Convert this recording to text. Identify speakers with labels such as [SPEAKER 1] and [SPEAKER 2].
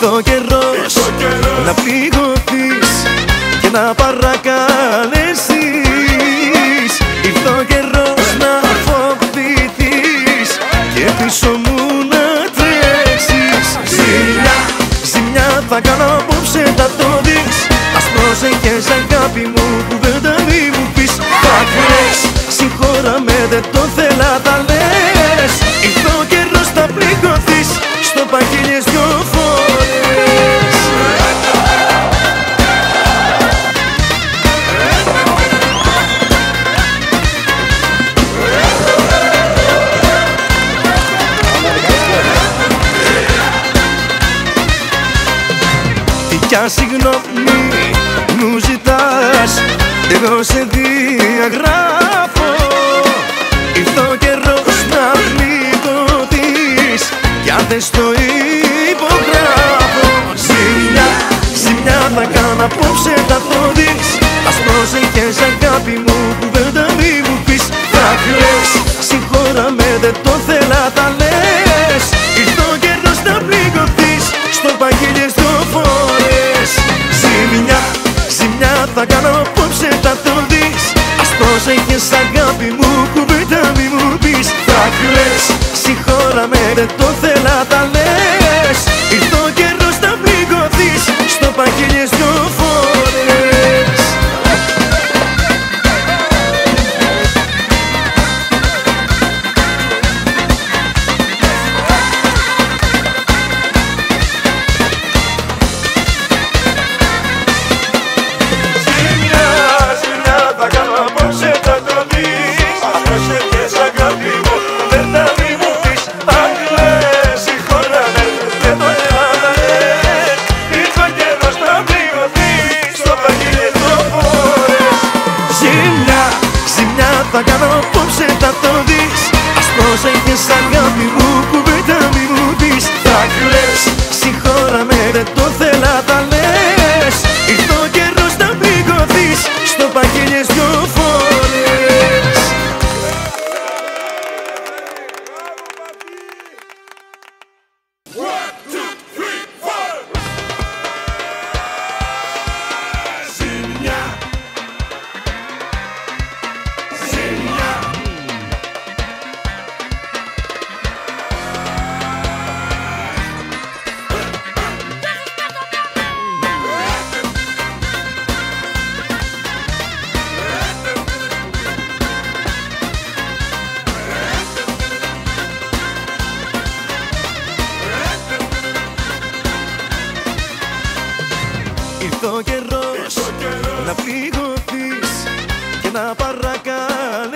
[SPEAKER 1] Ήρθε ο καιρός να πληγωθείς και να παρακαλέσεις. Ήρθε ο καιρός να φοβηθείς και πίσω μου να τρέξεις. Ζημιά, ζημιά θα κάνω απόψε, θα το δεις. Ας πρόσεχες αγάπη μου, κουβέντα μη μου πεις. Θα κλαις, συγχώραμε, δεν το θέλα, τα λες. Ήρθε ο καιρός να πληγωθείς, στο παγίλιες δυο φορές. Τι κι αν συγγνώμη μου ζητάς, εγώ σε διαγράφω. Ήρθε ο καιρός να πληγωθείς κι αν θες το υπογράφω. Ζημιά, ζημιά θα κάνω απόψε, θα το δεις. Ας πρόσεχες αγάπη μου, κουβέντα μη μου πεις. Θα κλαις, συγχώραμε, δεν το θέλα, τα λες. Ήρθε ο καιρός να πληγωθείς, στο παγίλιες δυο φορές. Ζημιά, ζημιά θα κάνω απόψε, θα το δεις. Ας πρόσεχες αγάπη μου, κουβέντα μη μου πεις. Θα κλαις, συγχώραμε, δεν το θέλα, τα λες. Ήρθε ο καιρός να πληγωθείς, στο παγίλιες δυο φορές. Ζημιά, ζημιά θα κάνω απόψε, θα το δεις. Ας πρόσεχες αγάπη μου, κουβέντα μη μου πεις. Θα κλαις, συγχώραμε, δεν το θέλα, τα λες. Ήρθε ο καιρός να πληγωθείς, στο παγίλιες δυο φορές. Ζημιά, ζημιά θα κάνω απόψε, θα το δεις. Ας πρόσεχες αγάπη μου, κουβέντα μη μου πεις. Θα κλαις, συγχώραμε, δεν το θέλα, τα λες. Ήρθε ο καιρός να πληγωθείς, στο παγίλιες δυο φορές. Ζημιά, ζημιά. Ήρθε ο καιρός να πληγωθείς και να παρακαλέσεις.